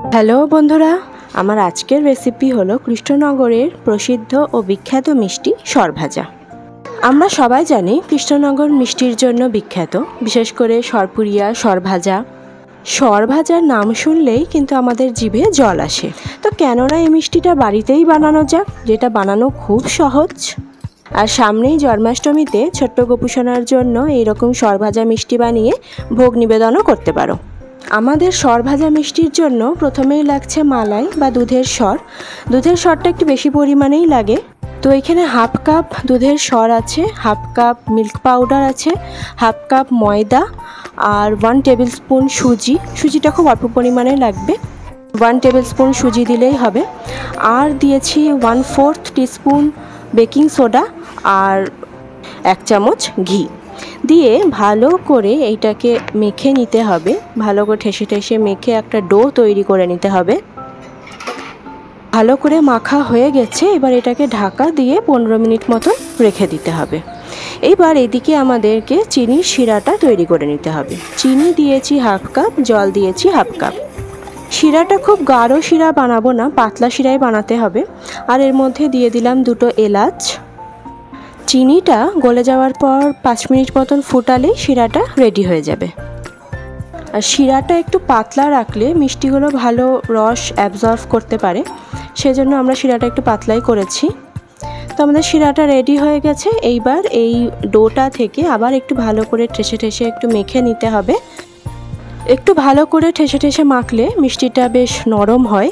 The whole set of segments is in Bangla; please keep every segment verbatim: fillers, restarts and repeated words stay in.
হ্যালো বন্ধুরা, আমার আজকের রেসিপি হলো কৃষ্ণনগরের প্রসিদ্ধ ও বিখ্যাত মিষ্টি সরভাজা। আমরা সবাই জানি কৃষ্ণনগর মিষ্টির জন্য বিখ্যাত, বিশেষ করে সরপুরিয়া, সরভাজা। সরভাজার নাম শুনলেই কিন্তু আমাদের জিভে জল আসে। তো কেন না এই মিষ্টিটা বাড়িতেই বানানো যাক, যেটা বানানো খুব সহজ। আর সামনেই জন্মাষ্টমীতে ছোট্ট গোপুসোনার জন্য এইরকম সরভাজা মিষ্টি বানিয়ে ভোগ নিবেদনও করতে পারো। আমাদের সরভাজা মিষ্টির জন্য প্রথমেই লাগছে মালাই বা দুধের সর। দুধের সরটা একটু বেশি পরিমাণেই লাগে। তো এখানে হাফ কাপ দুধের সর আছে, হাফ কাপ মিল্ক পাউডার আছে, হাফ কাপ ময়দা আর ওয়ান টেবিল স্পুন সুজি। সুজিটা খুব অল্প পরিমাণে লাগবে, ওয়ান টেবিল স্পুন সুজি দিলেই হবে। আর দিয়েছি one fourth teaspoon baking soda আর এক চামচ ঘি দিয়ে ভালো করে এইটাকে মেখে নিতে হবে। ভালো করে ঠেসে ঠেসে মেখে একটা ডো তৈরি করে নিতে হবে। ভালো করে মাখা হয়ে গেছে, এবার এটাকে ঢাকা দিয়ে পনেরো মিনিট মতো রেখে দিতে হবে। এইবার এদিকে আমাদেরকে চিনির শিরাটা তৈরি করে নিতে হবে। চিনি দিয়েছি হাফ কাপ, জল দিয়েছি হাফ কাপ। শিরাটা খুব গাঢ় শিরা বানাবো না, পাতলা শিরাই বানাতে হবে। আর এর মধ্যে দিয়ে দিলাম দুটো এলাচ। চিনিটা গলে যাওয়ার পর পাঁচ মিনিট মতন ফুটালেই শিরাটা রেডি হয়ে যাবে। আর শিরাটা একটু পাতলা রাখলে মিষ্টিগুলো ভালো রস অ্যাবজর্ব করতে পারে, সেজন্য আমরা শিরাটা একটু পাতলাই করেছি। তো আমাদের শিরাটা রেডি হয়ে গেছে। এইবার এই ডোটা থেকে আবার একটু ভালো করে ঠেসে ঠেসে একটু মেখে নিতে হবে। একটু ভালো করে ঠেসে ঠেসে মাখলে মিষ্টিটা বেশ নরম হয়।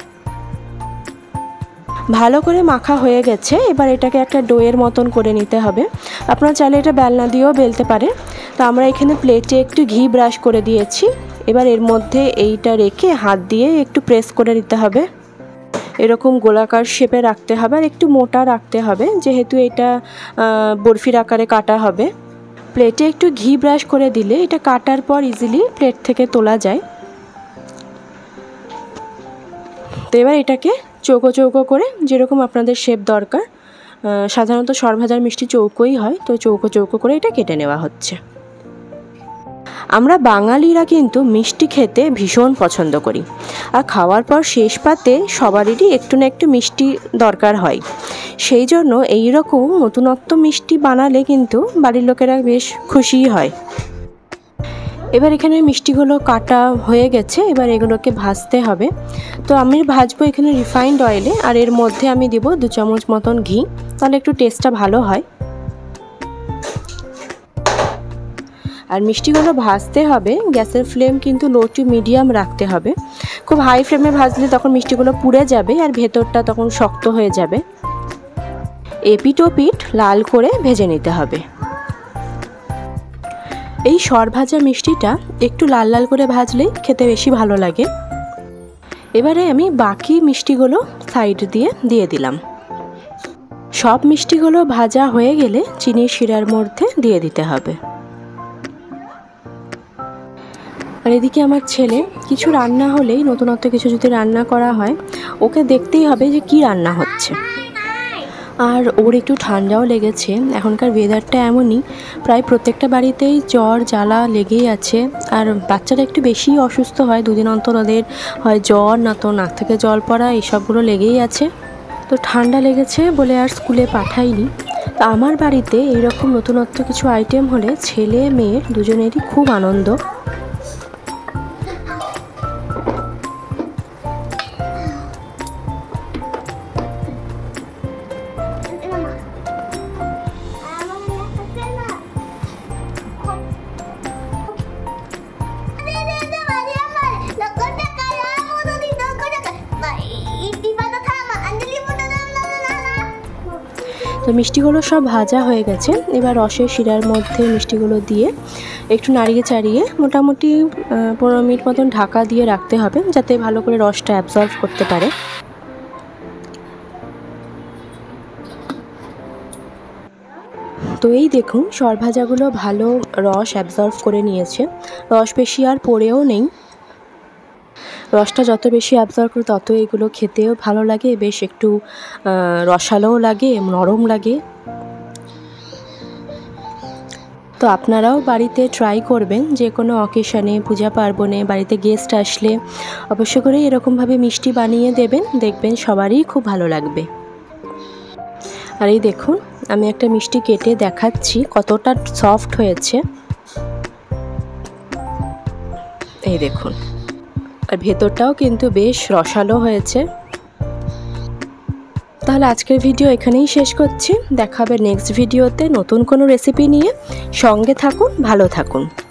ভালো করে মাখা হয়ে গেছে, এবার এটাকে একটা ডোয়ের মতন করে নিতে হবে। আপনারা চাইলে এটা বেলনা দিয়েও বেলতে পারেন। তো আমরা এখানে প্লেটে একটু ঘি ব্রাশ করে দিয়েছি। এবার এর মধ্যে এইটা রেখে হাত দিয়ে একটু প্রেস করে দিতে হবে। এরকম গোলাকার শেপে রাখতে হবে আর একটু মোটা রাখতে হবে, যেহেতু এটা বরফির আকারে কাটা হবে। প্লেটে একটু ঘি ব্রাশ করে দিলে এটা কাটার পর ইজিলি প্লেট থেকে তোলা যায়। তো এবার এটাকে চৌকো চৌকো করে, যেরকম আপনাদের শেপ দরকার, সাধারণত সরভাজার মিষ্টি চৌকোই হয়, তো চৌকো চৌকো করে এটা কেটে নেওয়া হচ্ছে। আমরা বাঙালিরা কিন্তু মিষ্টি খেতে ভীষণ পছন্দ করি, আর খাওয়ার পর শেষ পাতে সবারই একটু না একটু মিষ্টি দরকার হয়। সেই জন্য এই রকম নতুনত্ব মিষ্টি বানালে কিন্তু বাড়ির লোকেরা বেশ খুশিই হয়। এবার এখানে মিষ্টিগুলো কাটা হয়ে গেছে, এবার এগুলোকে ভাজতে হবে। তো আমি ভাজবো এখানে রিফাইন্ড অয়েলে, আর এর মধ্যে আমি দিব দু চামচ মতন ঘি, তাহলে একটু টেস্টটা ভালো হয়। আর মিষ্টিগুলো ভাজতে হবে, গ্যাসের ফ্লেম কিন্তু লো টু মিডিয়াম রাখতে হবে। খুব হাই ফ্লেমে ভাজলে তখন মিষ্টিগুলো পুড়ে যাবে আর ভেতরটা তখন শক্ত হয়ে যাবে। এপিট ওপিট লাল করে ভেজে নিতে হবে। এই সরভাজা মিষ্টিটা একটু লাল লাল করে ভাজলেই খেতে বেশি ভালো লাগে। এবারে আমি বাকি মিষ্টিগুলো সাইড দিয়ে দিয়ে দিলাম। সব মিষ্টিগুলো ভাজা হয়ে গেলে চিনির শিরার মধ্যে দিয়ে দিতে হবে। আর এদিকে আমার ছেলে কিছু রান্না হলেই, নতুনত্ব কিছু যদি রান্না করা হয়, ওকে দেখতেই হবে যে কি রান্না হচ্ছে। আর ওর একটু ঠান্ডাও লেগেছে। এখনকার ওয়েদারটা এমনই, প্রায় প্রত্যেকটা বাড়িতেই জ্বর জ্বালা লেগেই আছে। আর বাচ্চারা একটু বেশি অসুস্থ হয়, দুদিন অন্তর ওদের হয় জ্বর, না তো নাক থেকে জল পড়া, এইসবগুলো লেগেই আছে। তো ঠান্ডা লেগেছে বলে আর স্কুলে পাঠাইনি। তো আমার বাড়িতে এইরকম নতুনত্ব কিছু আইটেম হলে ছেলে মেয়ের দুজনেরই খুব আনন্দ। তো মিষ্টিগুলো সব ভাজা হয়ে গেছে। এবার রসের শিরার মধ্যে মিষ্টিগুলো দিয়ে একটু নাড়িয়ে চাড়িয়ে মোটামুটি পনেরো মিনিট মতন ঢাকা দিয়ে রাখতে হবে, যাতে ভালো করে রসটা অ্যাবজর্ব করতে পারে। তো এই দেখুন, সরভাজাগুলো ভালো রস অ্যাবজর্ব করে নিয়েছে, রস বেশি আর পড়েও নেই। রসটা যত বেশি অ্যাবজর্ব করে তত এগুলো খেতেও ভালো লাগে, বেশ একটু রসালোও লাগে, নরম লাগে। তো আপনারাও বাড়িতে ট্রাই করবেন, যে কোনো অকেশনে, পূজা পার্বণে, বাড়িতে গেস্ট আসলে অবশ্য করে এরকমভাবে মিষ্টি বানিয়ে দেবেন, দেখবেন সবারই খুব ভালো লাগবে। আর এই দেখুন, আমি একটা মিষ্টি কেটে দেখাচ্ছি কতটা সফট হয়েছে। এই দেখুন, আর ভেতরটাও কিন্তু বেশ রসালো হয়েছে। তাহলে আজকের ভিডিও এখানেই শেষ করছি। দেখা হবে নেক্সট ভিডিওতে নতুন কোনো রেসিপি নিয়ে। সঙ্গে থাকুন, ভালো থাকুন।